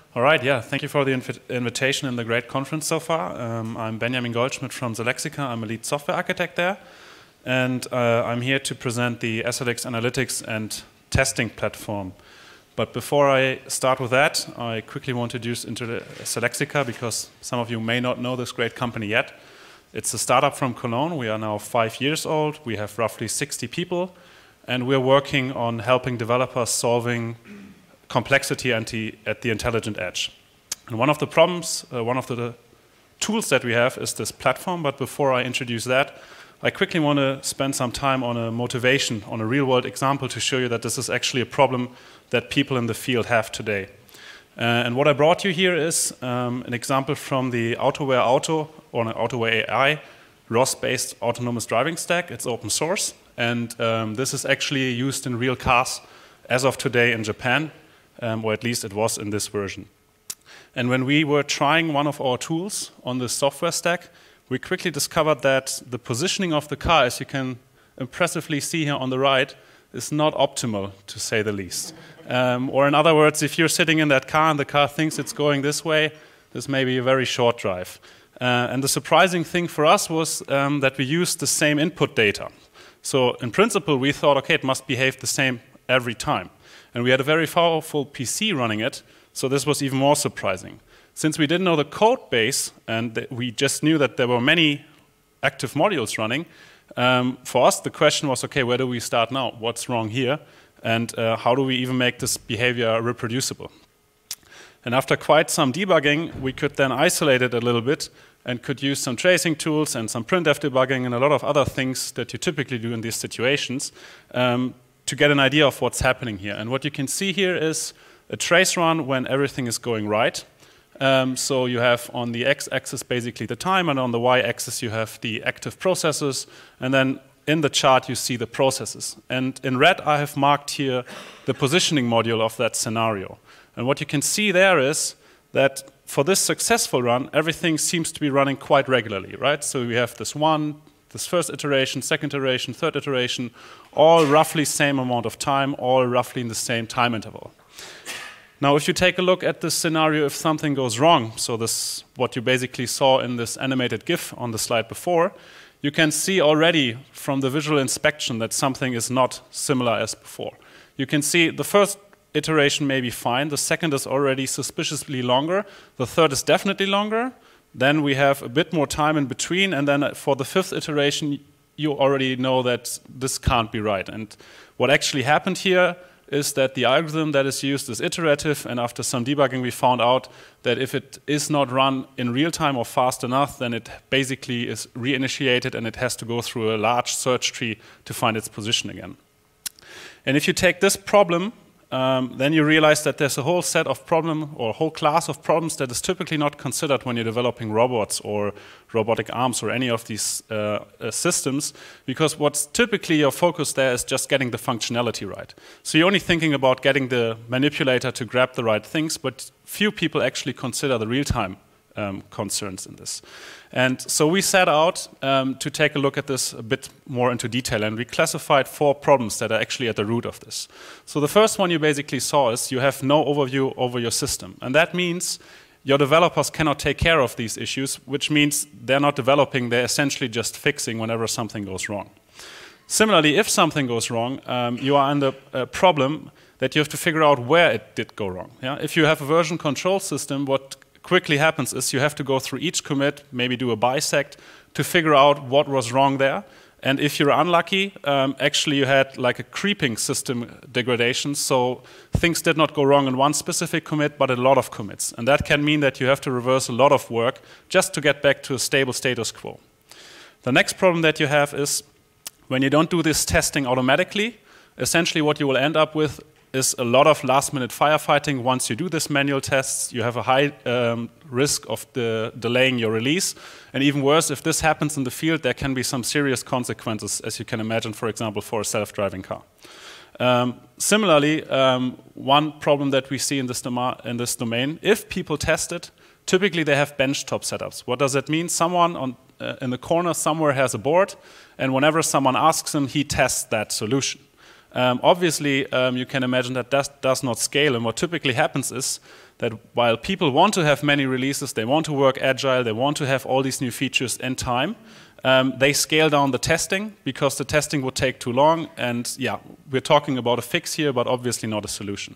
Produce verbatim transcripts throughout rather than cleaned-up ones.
All right, yeah, thank you for the inv invitation and the great conference so far. Um, I'm Benjamin Goldschmidt from Zalexica. I'm a lead software architect there. And uh, I'm here to present the S L X analytics and testing platform. But before I start with that, I quickly want to introduce into the Zalexica because some of you may not know this great company yet. It's a startup from Cologne. We are now five years old. We have roughly sixty people. And we're working on helping developers solving complexity at the, at the intelligent edge. And one of the problems, uh, one of the, the tools that we have is this platform. But before I introduce that, I quickly want to spend some time on a motivation, on a real-world example to show you that this is actually a problem that people in the field have today. Uh, and what I brought you here is um, an example from the Autoware Auto, or an Autoware A I, R O S-based autonomous driving stack. It's open source. And um, this is actually used in real cars as of today in Japan. Um, or at least it was in this version. And when we were trying one of our tools on the software stack, we quickly discovered that the positioning of the car, as you can impressively see here on the right, is not optimal, to say the least. Um, or in other words, if you're sitting in that car and the car thinks it's going this way, this may be a very short drive. Uh, and the surprising thing for us was um, that we used the same input data. So in principle, we thought, okay, it must behave the same every time. And we had a very powerful P C running it, so this was even more surprising. Since we didn't know the code base, and we just knew that there were many active modules running, um, for us the question was, okay, where do we start now? What's wrong here? And uh, how do we even make this behavior reproducible? And after quite some debugging, we could then isolate it a little bit and could use some tracing tools and some printf debugging and a lot of other things that you typically do in these situations um, to get an idea of what's happening here. And what you can see here is a trace run when everything is going right. Um, so you have on the x-axis basically the time, and on the y-axis you have the active processes, and then in the chart you see the processes. And in red I have marked here the positioning module of that scenario. And what you can see there is that for this successful run, everything seems to be running quite regularly, right? So we have this one, this first iteration, second iteration, third iteration, all roughly same amount of time, all roughly in the same time interval. Now, if you take a look at this scenario, if something goes wrong, so this what you basically saw in this animated GIF on the slide before, you can see already from the visual inspection that something is not similar as before. You can see the first iteration may be fine, the second is already suspiciously longer, the third is definitely longer. Then we have a bit more time in between, and then for the fifth iteration, you already know that this can't be right. And what actually happened here is that the algorithm that is used is iterative, and after some debugging, we found out that if it is not run in real time or fast enough, then it basically is reinitiated, and it has to go through a large search tree to find its position again. And if you take this problem, Um, then you realize that there's a whole set of problem or a whole class of problems that is typically not considered when you're developing robots or robotic arms or any of these uh, uh, systems, because what's typically your focus there is just getting the functionality right. So you're only thinking about getting the manipulator to grab the right things, but few people actually consider the real-time um, concerns in this. And so we set out um, to take a look at this a bit more into detail, and we classified four problems that are actually at the root of this. So the first one you basically saw is you have no overview over your system. And that means your developers cannot take care of these issues, which means they're not developing, they're essentially just fixing whenever something goes wrong. Similarly, if something goes wrong, um, you are under a problem that you have to figure out where it did go wrong. Yeah? If you have a version control system, what quickly happens is you have to go through each commit, maybe do a bisect, to figure out what was wrong there. And if you're unlucky, um, actually you had like a creeping system degradation, so things did not go wrong in one specific commit, but a lot of commits. And that can mean that you have to reverse a lot of work just to get back to a stable status quo. The next problem that you have is when you don't do this testing automatically, essentially what you will end up with is a lot of last-minute firefighting. Once you do this manual tests, you have a high um, risk of the delaying your release. And even worse, if this happens in the field, there can be some serious consequences, as you can imagine, for example, for a self-driving car. Um, similarly, um, one problem that we see in this, in this domain, if people test it, typically they have benchtop setups. What does that mean? Someone on, uh, in the corner somewhere has a board, and whenever someone asks him, he tests that solution. Um, obviously, um, you can imagine that that does not scale, and what typically happens is that while people want to have many releases, they want to work agile, they want to have all these new features in time, um, they scale down the testing because the testing would take too long, and yeah, we're talking about a fix here, but obviously not a solution.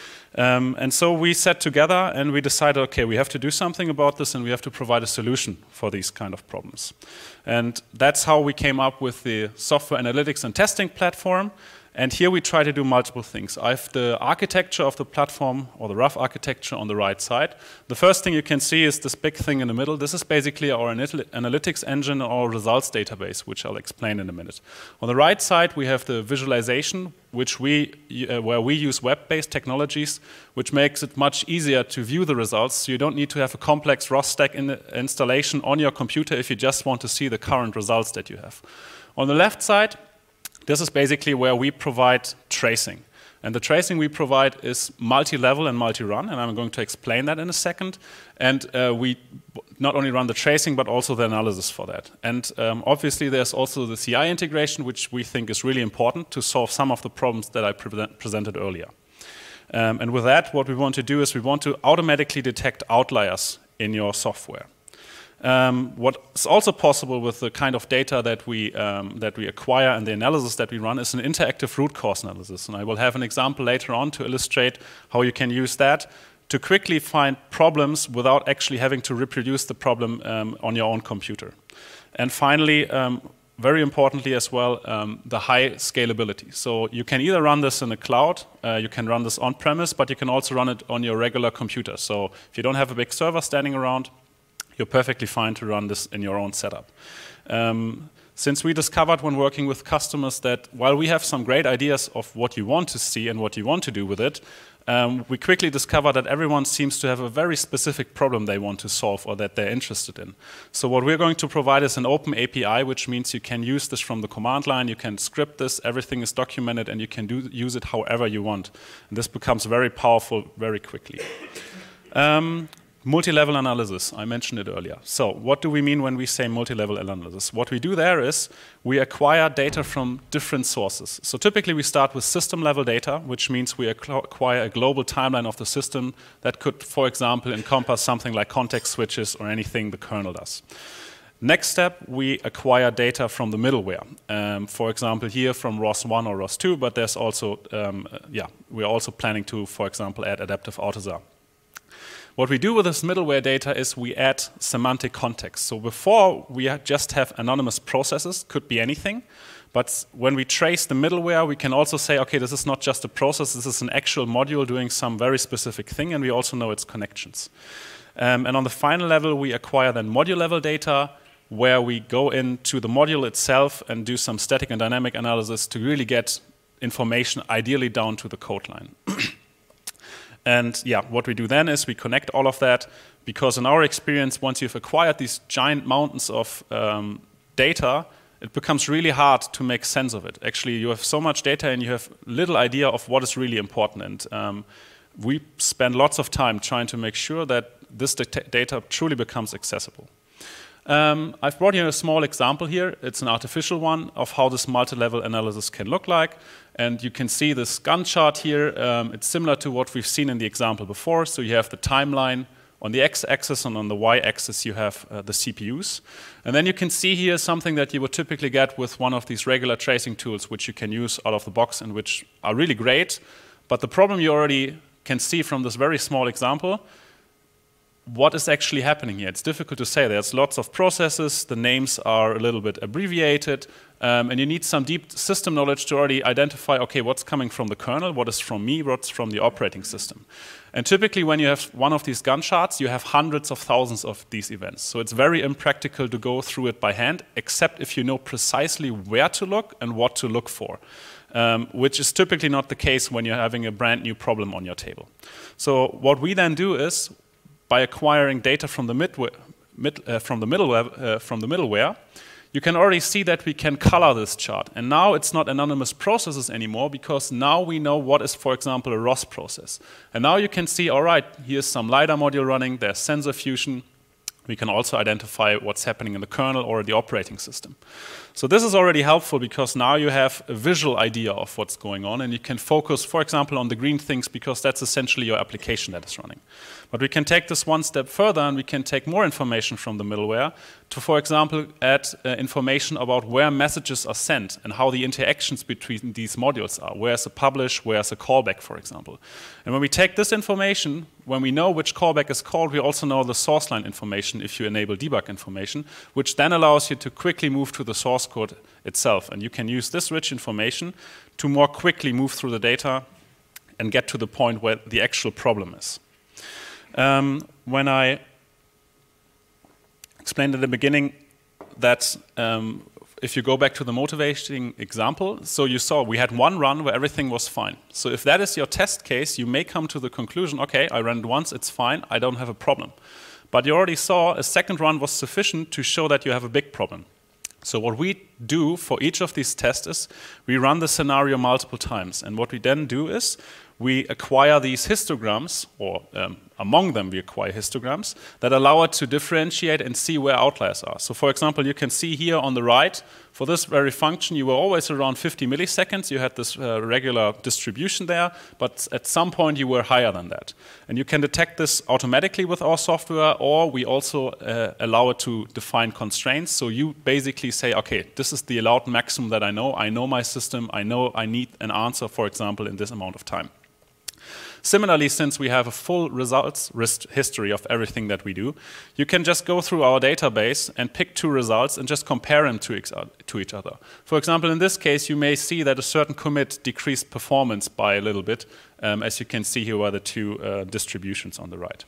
Um, and so we sat together and we decided, okay, we have to do something about this and we have to provide a solution for these kind of problems. And that's how we came up with the software analytics and testing platform. And here we try to do multiple things. I have the architecture of the platform, or the rough architecture, on the right side. The first thing you can see is this big thing in the middle. This is basically our analytics engine, or results database, which I'll explain in a minute. On the right side, we have the visualization, which we, uh, where we use web-based technologies, which makes it much easier to view the results. So you don't need to have a complex R O S stack in installation on your computer if you just want to see the current results that you have. On the left side, this is basically where we provide tracing. And the tracing we provide is multi-level and multi-run, and I'm going to explain that in a second. And uh, we not only run the tracing, but also the analysis for that. And um, obviously there's also the C I integration, which we think is really important to solve some of the problems that I pre presented earlier. Um, and with that, what we want to do is we want to automatically detect outliers in your software. Um, what's also possible with the kind of data that we, um, that we acquire and the analysis that we run is an interactive root cause analysis. And I will have an example later on to illustrate how you can use that to quickly find problems without actually having to reproduce the problem um, on your own computer. And finally, um, very importantly as well, um, the high scalability. So you can either run this in the cloud, uh, you can run this on-premise, but you can also run it on your regular computer. So if you don't have a big server standing around, you're perfectly fine to run this in your own setup. Um, since we discovered when working with customers that while we have some great ideas of what you want to see and what you want to do with it, um, we quickly discovered that everyone seems to have a very specific problem they want to solve or that they're interested in. So what we're going to provide is an open A P I, which means you can use this from the command line, you can script this, everything is documented, and you can do, use it however you want. And this becomes very powerful very quickly. Um, Multi-level analysis, I mentioned it earlier. So what do we mean when we say multi-level analysis? What we do there is we acquire data from different sources. So typically we start with system-level data, which means we acquire a global timeline of the system that could, for example, encompass something like context switches or anything the kernel does. Next step, we acquire data from the middleware. Um, for example, here from R O S one or R O S two, but there's also, um, yeah, we're also planning to, for example, add adaptive AutoSAR. What we do with this middleware data is we add semantic context. So before, we just have anonymous processes, could be anything. But when we trace the middleware, we can also say, okay, this is not just a process, this is an actual module doing some very specific thing, and we also know its connections. Um, and on the final level, we acquire then module-level data, where we go into the module itself and do some static and dynamic analysis to really get information, ideally down to the code line. And yeah, what we do then is we connect all of that, because in our experience, once you've acquired these giant mountains of um, data, it becomes really hard to make sense of it. Actually, you have so much data and you have little idea of what is really important. And um, we spend lots of time trying to make sure that this data truly becomes accessible. Um, I've brought you a small example here. It's an artificial one of how this multi-level analysis can look like. And you can see this Gantt chart here. Um, it's similar to what we've seen in the example before. So you have the timeline on the x-axis, and on the y-axis you have uh, the C P Us. And then you can see here something that you would typically get with one of these regular tracing tools, which you can use out of the box and which are really great. But the problem you already can see from this very small example, what is actually happening here? It's difficult to say. There's lots of processes, the names are a little bit abbreviated, um, and you need some deep system knowledge to already identify, okay, what's coming from the kernel, what is from me, what's from the operating system. And typically when you have one of these Gantt charts, you have hundreds of thousands of these events. So it's very impractical to go through it by hand, except if you know precisely where to look and what to look for. Um, which is typically not the case when you're having a brand new problem on your table. So what we then do is, by acquiring data from the, midware, mid, uh, from, the middleware, uh, from the middleware, you can already see that we can color this chart. And now it's not anonymous processes anymore, because now we know what is, for example, a R O S process. And now you can see, all right, here's some LiDAR module running, there's sensor fusion. We can also identify what's happening in the kernel or the operating system. So this is already helpful because now you have a visual idea of what's going on, and you can focus, for example, on the green things because that's essentially your application that is running. But we can take this one step further, and we can take more information from the middleware to, for example, add uh, information about where messages are sent and how the interactions between these modules are. Where's a publish, where's a callback, for example. And when we take this information, when we know which callback is called, we also know the source line information if you enable debug information, which then allows you to quickly move to the source code itself. And you can use this rich information to more quickly move through the data and get to the point where the actual problem is. Um, when I explained at the beginning that um, if you go back to the motivating example, so you saw we had one run where everything was fine. So if that is your test case, you may come to the conclusion, okay, I ran it once, it's fine, I don't have a problem. But you already saw a second run was sufficient to show that you have a big problem. So what we do for each of these tests is we run the scenario multiple times. And what we then do is we acquire these histograms, or um, among them we acquire histograms, that allow it to differentiate and see where outliers are. So for example, you can see here on the right, for this very function, you were always around fifty milliseconds. You had this uh, regular distribution there, but at some point you were higher than that. And you can detect this automatically with our software, or we also uh, allow it to define constraints. So you basically say, okay, this is the allowed maximum that I know. I know my system. I know I need an answer, for example, in this amount of time. Similarly, since we have a full results history of everything that we do, you can just go through our database and pick two results and just compare them to each other. For example, in this case, you may see that a certain commit decreased performance by a little bit, um, as you can see here are the two uh, distributions on the right.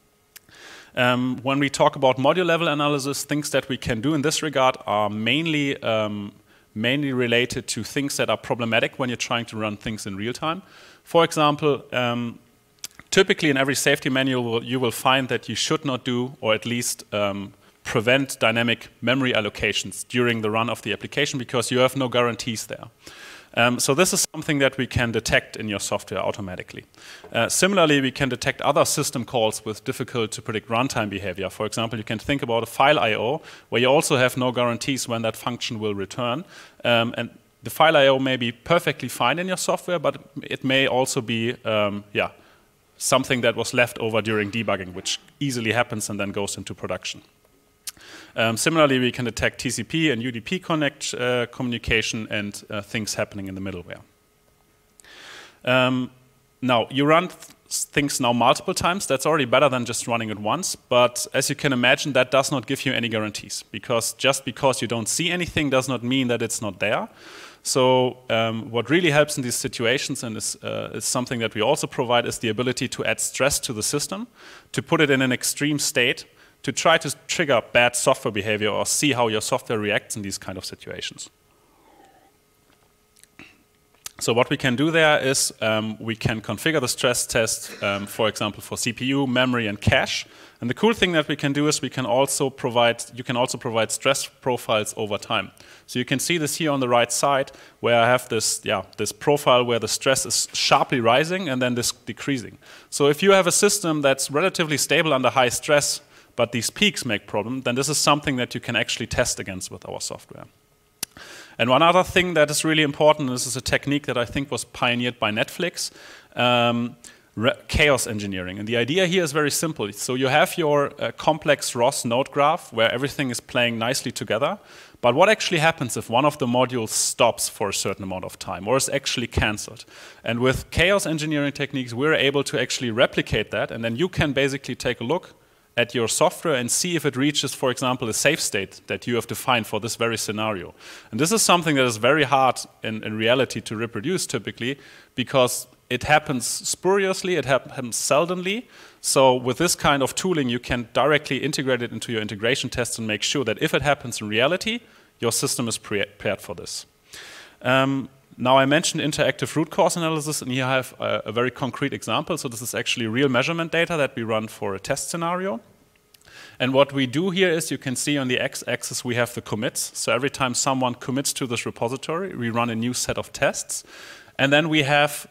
Um, when we talk about module level analysis, things that we can do in this regard are mainly um, mainly related to things that are problematic when you're trying to run things in real time. For example, um, typically in every safety manual you will find that you should not do, or at least um, prevent dynamic memory allocations during the run of the application because you have no guarantees there. Um, so this is something that we can detect in your software automatically. Uh, similarly, we can detect other system calls with difficult to predict runtime behavior. For example, you can think about a file I O where you also have no guarantees when that function will return. Um, and the file I O may be perfectly fine in your software, but it may also be um, yeah, something that was left over during debugging, which easily happens and then goes into production. Um, similarly, we can detect T C P and U D P connect uh, communication and uh, things happening in the middleware. Um, now, you run th things now multiple times. That's already better than just running it once. But as you can imagine, that does not give you any guarantees. Because just because you don't see anything does not mean that it's not there. So um, what really helps in these situations, and is, uh, is something that we also provide, is the ability to add stress to the system, to put it in an extreme state, to try to trigger bad software behavior or see how your software reacts in these kind of situations. So what we can do there is um, we can configure the stress test, um, for example, for C P U, memory, and cache. And the cool thing that we can do is we can also provide, you can also provide stress profiles over time. So you can see this here on the right side, where I have this, yeah, this profile where the stress is sharply rising and then this decreasing. So if you have a system that's relatively stable under high stress, but these peaks make problem, then this is something that you can actually test against with our software. And one other thing that is really important, this is a technique that I think was pioneered by Netflix, um, chaos engineering. And the idea here is very simple. So you have your uh, complex R O S node graph where everything is playing nicely together. But what actually happens if one of the modules stops for a certain amount of time or is actually cancelled? And with chaos engineering techniques, we're able to actually replicate that. And then you can basically take a look at your software and see if it reaches, for example, a safe state that you have defined for this very scenario. And this is something that is very hard in, in reality to reproduce typically because it happens spuriously, it happens seldomly. So with this kind of tooling, you can directly integrate it into your integration tests and make sure that if it happens in reality, your system is prepared for this. Um, Now I mentioned interactive root cause analysis, and here I have a, a very concrete example. So this is actually real measurement data that we run for a test scenario. And what we do here is you can see on the x-axis we have the commits. So every time someone commits to this repository, we run a new set of tests. And then we have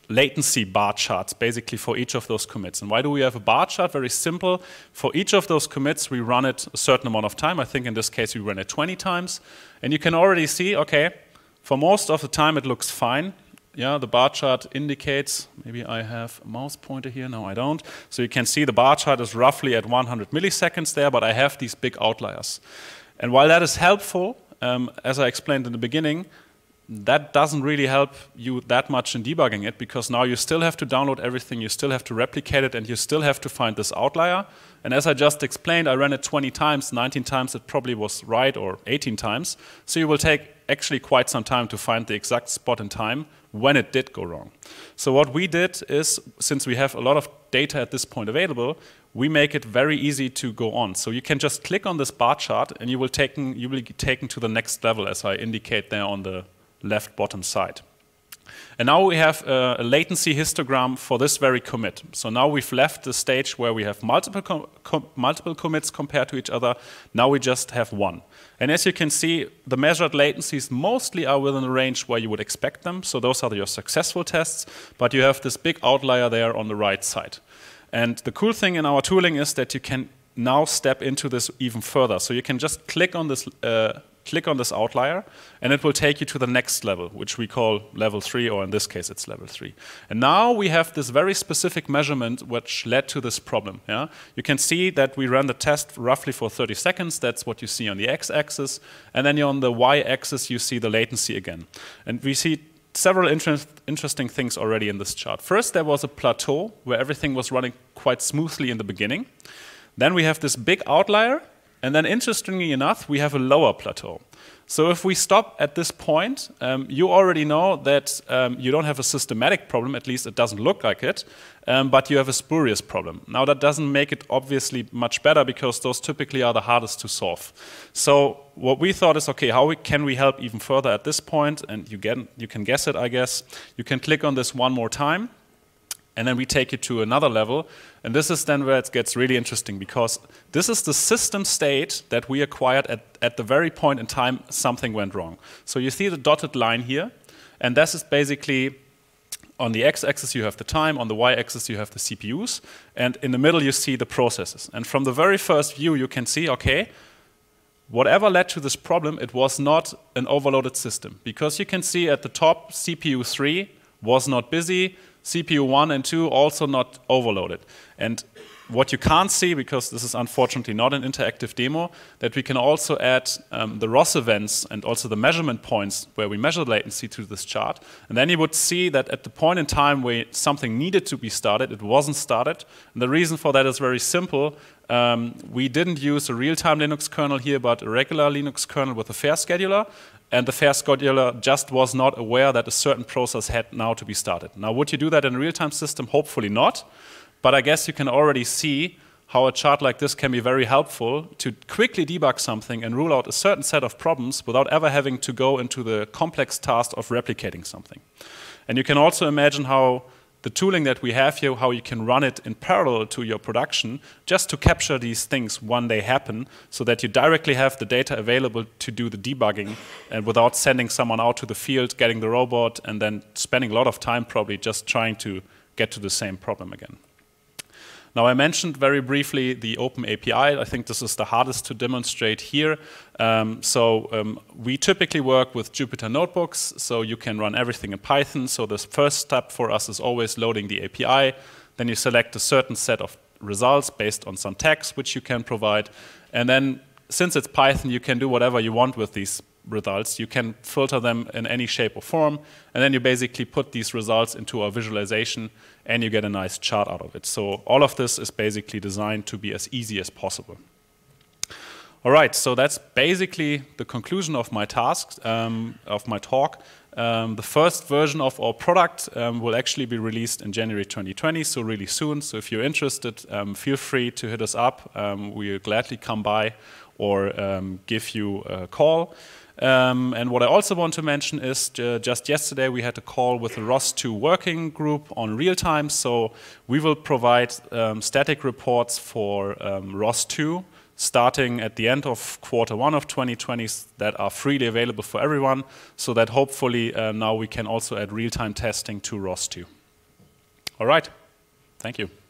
latency bar charts basically for each of those commits. And why do we have a bar chart? Very simple. For each of those commits, we run it a certain amount of time. I think in this case, we run it twenty times. And you can already see, okay, for most of the time, it looks fine. Yeah, the bar chart indicates, maybe I have a mouse pointer here, no I don't. So you can see the bar chart is roughly at one hundred milliseconds there, but I have these big outliers. And while that is helpful, um, as I explained in the beginning, that doesn't really help you that much in debugging it, because now you still have to download everything, you still have to replicate it, and you still have to find this outlier. And as I just explained, I ran it twenty times, nineteen times it probably was right, or eighteen times. So you will take actually quite some time to find the exact spot in time when it did go wrong. So what we did is, since we have a lot of data at this point available, we make it very easy to go on. So you can just click on this bar chart, and you will, taken, you will be taken to the next level, as I indicate there on the left bottom side. And now we have a, a latency histogram for this very commit. So now we've left the stage where we have multiple, com com multiple commits compared to each other. Now we just have one. And as you can see, the measured latencies mostly are within the range where you would expect them. So those are your successful tests, but you have this big outlier there on the right side. And the cool thing in our tooling is that you can now step into this even further. So you can just click on this uh, click on this outlier, and it will take you to the next level, which we call level three, or in this case, it's level three. And now we have this very specific measurement which led to this problem. Yeah? You can see that we ran the test roughly for thirty seconds. That's what you see on the x-axis. And then on the y-axis, you see the latency again. And we see several inter interesting things already in this chart. First, there was a plateau where everything was running quite smoothly in the beginning. Then we have this big outlier. And then interestingly enough, we have a lower plateau. So if we stop at this point, um, you already know that um, you don't have a systematic problem, at least it doesn't look like it, um, but you have a spurious problem. Now that doesn't make it obviously much better, because those typically are the hardest to solve. So what we thought is, okay, how we, can we help even further at this point? And you, get, you can guess it, I guess. You can click on this one more time. And then we take it to another level. And this is then where it gets really interesting, because this is the system state that we acquired at, at the very point in time something went wrong. So you see the dotted line here. And this is basically, on the x-axis you have the time, on the y-axis you have the C P Us. And in the middle you see the processes. And from the very first view you can see, okay, whatever led to this problem, it was not an overloaded system. Because you can see at the top, C P U three was not busy, C P U one and two also not overloaded. And what you can't see, because this is unfortunately not an interactive demo, that we can also add um, the R O S events and also the measurement points where we measure latency to this chart. And then you would see that at the point in time where something needed to be started, it wasn't started. And the reason for that is very simple. Um, we didn't use a real-time Linux kernel here, but a regular Linux kernel with a fair scheduler. And the fair scheduler just was not aware that a certain process had now to be started. Now, would you do that in a real-time system? Hopefully not. But I guess you can already see how a chart like this can be very helpful to quickly debug something and rule out a certain set of problems without ever having to go into the complex task of replicating something. And you can also imagine how the tooling that we have here, how you can run it in parallel to your production, just to capture these things when they happen, so that you directly have the data available to do the debugging, and without sending someone out to the field, getting the robot, and then spending a lot of time probably just trying to get to the same problem again. Now, I mentioned very briefly the Open A P I. I think this is the hardest to demonstrate here. Um, so um, we typically work with Jupyter Notebooks, so you can run everything in Python. So the first step for us is always loading the A P I. Then you select a certain set of results based on some tags which you can provide. And then, since it's Python, you can do whatever you want with these results. You can filter them in any shape or form, and then you basically put these results into our visualization, and you get a nice chart out of it. So all of this is basically designed to be as easy as possible. All right, so that's basically the conclusion of my task, um, of my talk. Um, the first version of our product um, will actually be released in January twenty twenty, so really soon. So if you're interested, um, feel free to hit us up. Um, we'll gladly come by or um, give you a call. Um, and what I also want to mention is uh, just yesterday we had a call with the R O S two working group on real time. So we will provide um, static reports for um, R O S two starting at the end of quarter one of twenty twenty that are freely available for everyone, so that hopefully uh, now we can also add real-time testing to R O S two. All right. Thank you.